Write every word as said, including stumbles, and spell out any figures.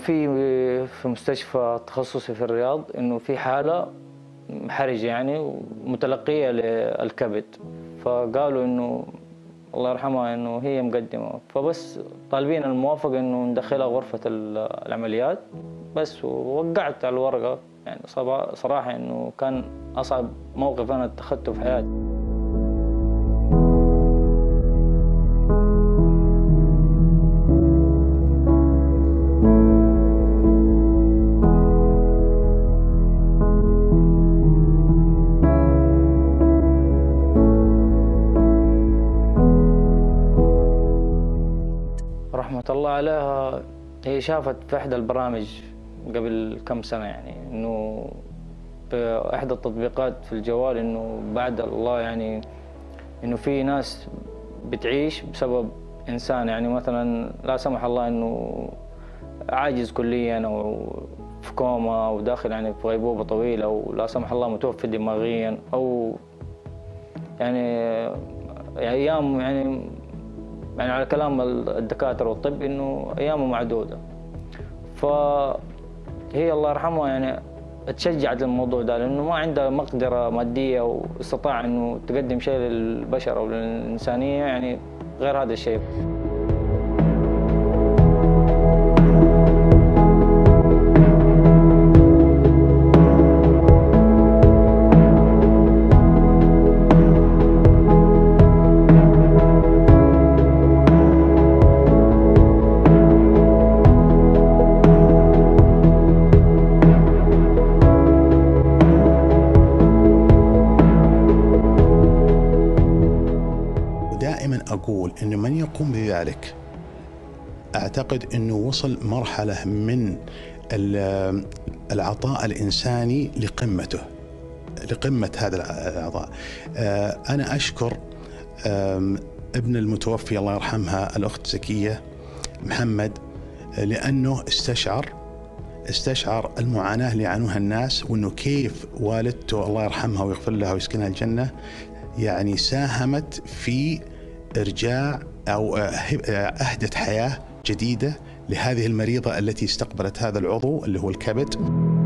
في في مستشفى تخصصي في الرياض إنه في حالة حرجة يعني ومتلقية للكبد، فقالوا إنه الله يرحمها إنه هي مقدمة، فبس طالبين الموافقة إنه ندخلها غرفة العمليات بس، ووقعت على الورقة. يعني صراحة إنه كان أصعب موقف أنا اتخذته في حياتي. رحمة الله عليها، هي شافت في إحدى البرامج قبل كم سنة يعني إنه في إحدى التطبيقات في الجوال إنه بعد الله يعني إنه في ناس بتعيش بسبب إنسان، يعني مثلا لا سمح الله إنه عاجز كليا أو في كوما أو داخل يعني في غيبوبة طويلة، أو لا سمح الله متوفي دماغيا، أو يعني أيام يعني يعني على كلام الدكاترة والطب إنه أيامه معدودة. فهي الله يرحمها يعني تشجعت الموضوع ده، لأنه ما عندها مقدرة مادية واستطاع إنه تقدم شيء للبشر أو للإنسانية يعني غير هذا الشيء. دائما أقول إنه من يقوم بذلك أعتقد إنه وصل مرحلة من العطاء الإنساني لقمته، لقمة هذا العطاء. أنا أشكر ابن المتوفي الله يرحمها الأخت زكية محمد، لأنه استشعر استشعر المعاناة اللي يعانوها الناس، وإنه كيف والدته الله يرحمها ويغفر لها ويسكنها الجنة يعني ساهمت في إرجاع أو أهدت حياة جديدة لهذه المريضة التي استقبلت هذا العضو اللي هو الكبد.